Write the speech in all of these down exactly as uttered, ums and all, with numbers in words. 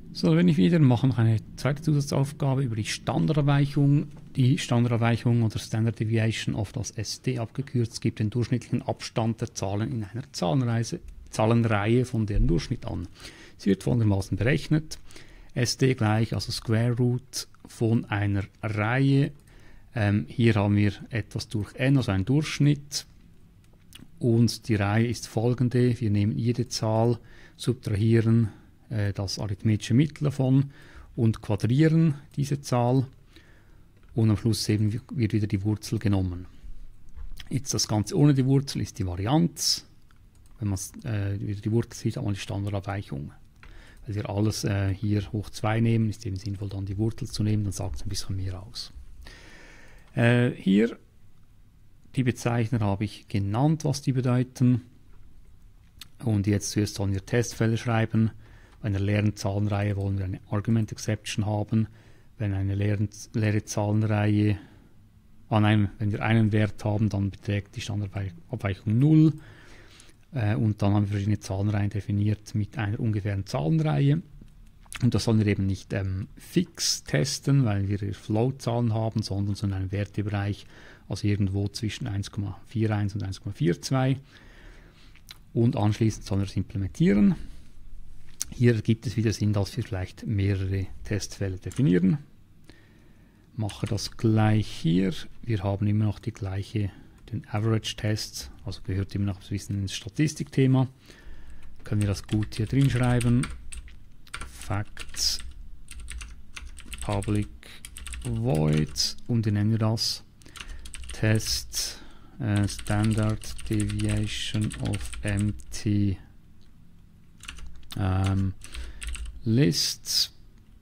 So, wenn ich wieder mache noch eine zweite Zusatzaufgabe über die Standardabweichung. Die Standardabweichung oder Standard Deviation, oft als S D abgekürzt, gibt den durchschnittlichen Abstand der Zahlen in einer Zahlenreihe, Zahlenreihe von deren Durchschnitt an. Sie wird folgendermaßen berechnet. S D gleich, also Square Root von einer Reihe. Ähm, hier haben wir etwas durch n, also einen Durchschnitt. Und die Reihe ist folgende. Wir nehmen jede Zahl, subtrahieren äh, das arithmetische Mittel davon und quadrieren diese Zahl. Und am Schluss eben wird wieder die Wurzel genommen. Jetzt das Ganze ohne die Wurzel ist die Varianz. Wenn man äh, wieder die Wurzel sieht, hat man die Standardabweichung. Weil wir alles äh, hier hoch zwei nehmen, ist eben sinnvoll dann die Wurzel zu nehmen, dann sagt es ein bisschen mehr aus. Äh, hier die Bezeichner habe ich genannt, was die bedeuten. Und jetzt zuerst sollen wir Testfälle schreiben. Bei einer leeren Zahlenreihe wollen wir eine Argument Exception haben. Wenn eine leere, leere Zahlenreihe, ah nein, wenn wir einen Wert haben, dann beträgt die Standardabweichung null. Äh, und dann haben wir verschiedene Zahlenreihen definiert mit einer ungefähren Zahlenreihe. Und das sollen wir eben nicht ähm, fix testen, weil wir Float-Zahlen haben, sondern so in einem Wertebereich, also irgendwo zwischen eins Komma einundvierzig und eins Komma zweiundvierzig. Und anschließend sollen wir es implementieren. Hier gibt es wieder Sinn, dass wir vielleicht mehrere Testfälle definieren. Mache das gleich hier. Wir haben immer noch die gleiche, den Average-Test, also gehört immer noch ein bisschen ins Statistikthema. Können wir das gut hier drin schreiben. Facts public void und wie nennen wir das? Test uh, Standard Deviation of empty um, list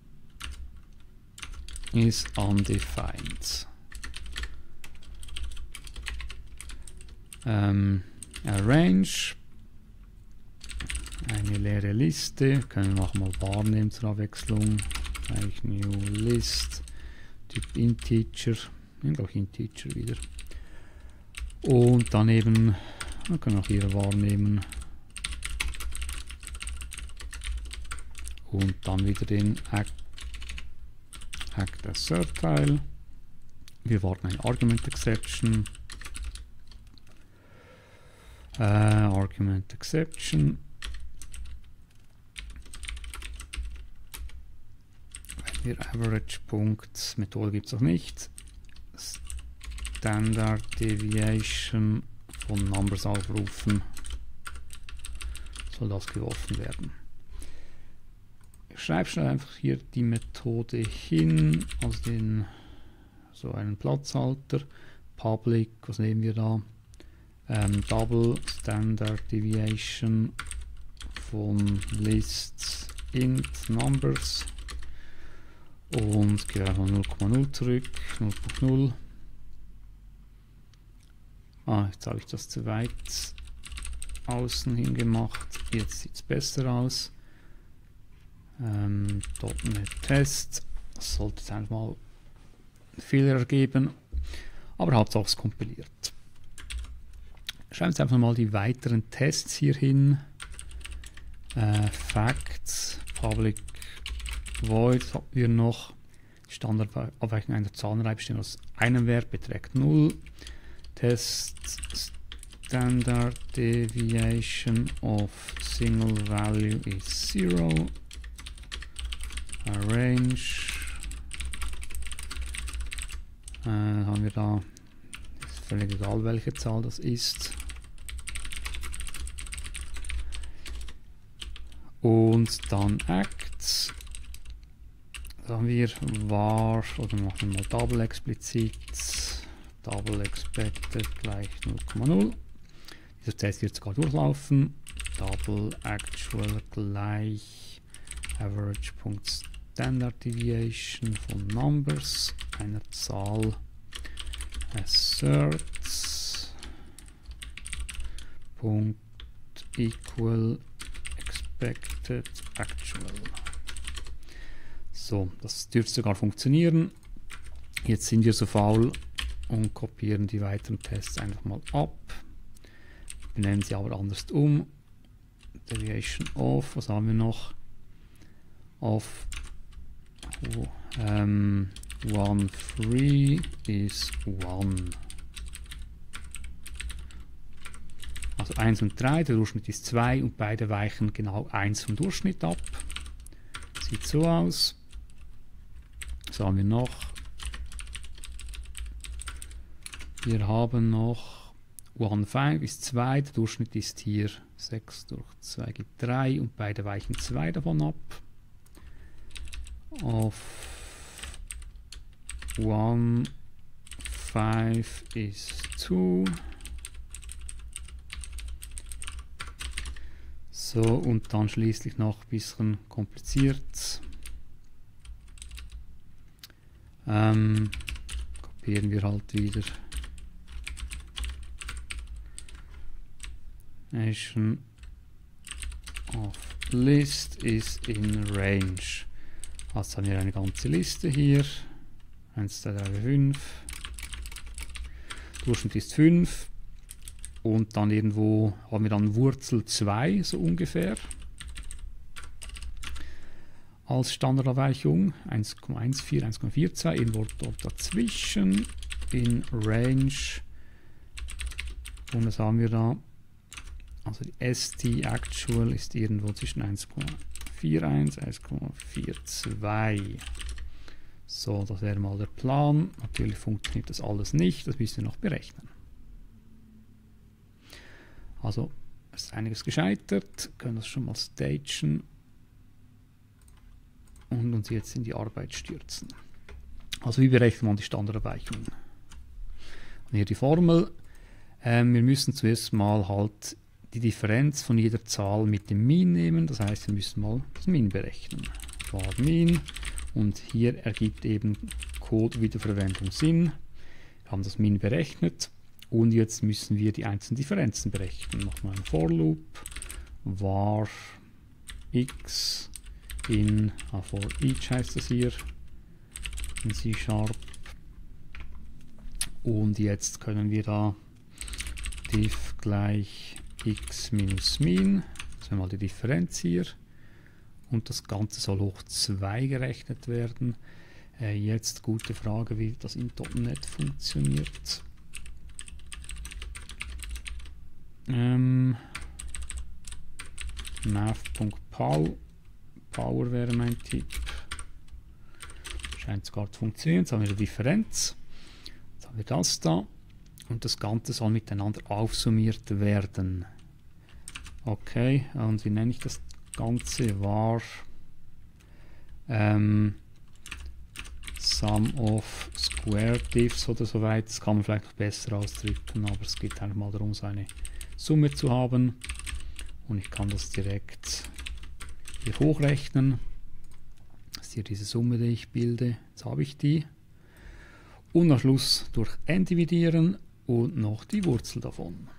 is undefined. Um, arrange eine leere Liste, können wir auch mal wahrnehmen zur Abwechslung. Gleich New List, Typ Integer, nehmen auch Integer wieder. Und dann eben, wir können auch hier wahrnehmen. Und dann wieder den Act, Act Assert Teil. Wir warten eine Argument Exception. Uh, Argument Exception. Hier Average Punkt, Methode gibt es noch nicht. Standard Deviation von Numbers aufrufen. Soll das geworfen werden. Ich schreibe schnell einfach hier die Methode hin, also den, so einen Platzhalter. Public, was nehmen wir da? Ähm, Double Standard Deviation von List int Numbers. Und gebe einfach null Komma null zurück, null Komma null. Ah, jetzt habe ich das zu weit außen hin gemacht. Jetzt sieht es besser aus. Ähm, .NET Test. Das sollte jetzt einfach mal Fehler ergeben. Aber Hauptsache es kompiliert. Schreiben Sie einfach mal die weiteren Tests hier hin. Äh, Facts, Public Void haben wir noch. Standardabweichung einer Zahlenreihe bestehen aus einem Wert, beträgt null. Test Standard Deviation of Single Value is zero. Arrange. Äh, haben wir da, ist völlig egal welche Zahl das ist. Und dann Acts. Da haben wir var, oder machen wir mal double explizit, double expected gleich null Komma null. Dieser Test wird sogar durchlaufen. Double actual gleich average.standard deviation von numbers einer Zahl asserts Punkt equal expected actual. So, das dürfte sogar funktionieren. Jetzt sind wir so faul und kopieren die weiteren Tests einfach mal ab. Benennen sie aber anders um. Deviation of, was haben wir noch? of um, one three is one. Also eins und drei, der Durchschnitt ist zwei und beide weichen genau eins vom Durchschnitt ab. Sieht so aus. Was haben wir noch? Wir haben noch one five ist zwei, der Durchschnitt ist hier sechs durch zwei gibt drei und beide weichen zwei davon ab. Auf one five is two. So, und dann schließlich noch ein bisschen kompliziert. Ähm, kopieren wir halt wieder. Nation of List is in Range. Also haben wir eine ganze Liste hier. eins, zwei, drei, fünf. Durchschnitt ist fünf. Und dann irgendwo haben wir dann Wurzel zwei, so ungefähr. Als Standardabweichung eins Komma vierzehn, eins Komma vierzehn, irgendwo dort dazwischen in Range. Und das haben wir da. Also die S T Actual ist irgendwo zwischen eins Komma einundvierzig, eins Komma zweiundvierzig. So, das wäre mal der Plan. Natürlich funktioniert das alles nicht, das müssen wir noch berechnen. Also, es ist einiges gescheitert, können das schon mal stagen und uns jetzt in die Arbeit stürzen. Also, wie berechnet man die Standardabweichung? Und hier die Formel. Ähm, wir müssen zuerst mal halt die Differenz von jeder Zahl mit dem Min nehmen. Das heißt, wir müssen mal das Min berechnen. Var Min. Und hier ergibt eben Code Wiederverwendung Sinn. Wir haben das Min berechnet. Und jetzt müssen wir die einzelnen Differenzen berechnen. Nochmal ein For Loop. Var x in ah, for each heißt das hier. In C Sharp. Und jetzt können wir da diff gleich x minus min. Das wäre mal die Differenz hier. Und das Ganze soll hoch zwei gerechnet werden. Äh, jetzt gute Frage, wie das in .NET funktioniert. Ähm, Math.pow Power wäre mein Tipp. Scheint sogar zu funktionieren. Jetzt haben wir die Differenz. Jetzt haben wir das da. Und das Ganze soll miteinander aufsummiert werden. Okay, und wie nenne ich das Ganze? War ähm, Sum of Square Diffs oder so weit. Das kann man vielleicht noch besser ausdrücken, aber es geht einfach mal darum, so eine Summe zu haben. Und ich kann das direkt hier hochrechnen. Das ist hier diese Summe, die ich bilde. Jetzt habe ich die. Und am Schluss durch n dividieren und noch die Wurzel davon.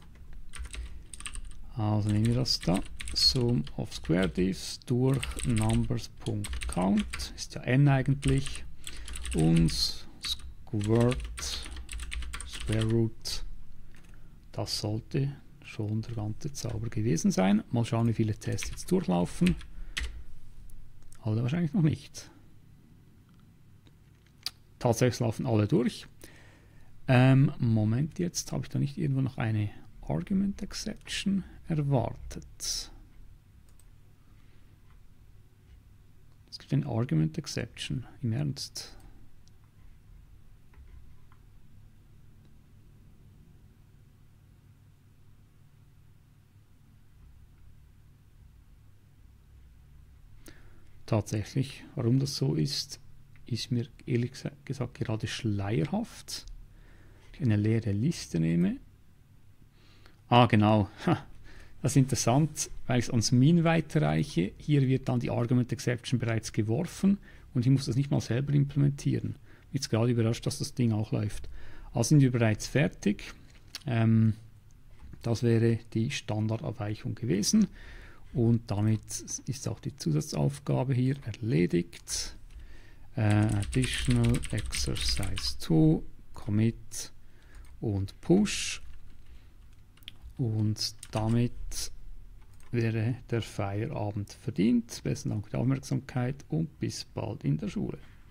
Also nehmen wir das da. Sum of Square Diffs durch Numbers.count. Ist ja n eigentlich. Und Squared Square Root. Das sollte schon der ganze Zauber gewesen sein. Mal schauen, wie viele Tests jetzt durchlaufen. Alle wahrscheinlich noch nicht. Tatsächlich laufen alle durch. Ähm, Moment, jetzt habe ich da nicht irgendwo noch eine Argument Exception erwartet. Es gibt eine Argument Exception, im Ernst. Tatsächlich, warum das so ist, ist mir ehrlich gesagt gerade schleierhaft. Ich eine leere Liste nehme. Ah, genau. Das ist interessant, weil ich es ans Min weiterreiche. Hier wird dann die Argument Exception bereits geworfen und ich muss das nicht mal selber implementieren. Jetzt gerade überrascht, dass das Ding auch läuft. Also sind wir bereits fertig. Ähm, das wäre die Standardabweichung gewesen. Und damit ist auch die Zusatzaufgabe hier erledigt. Uh, additional Exercise zwei, Commit und Push. Und damit wäre der Feierabend verdient. Besten Dank für die Aufmerksamkeit und bis bald in der Schule.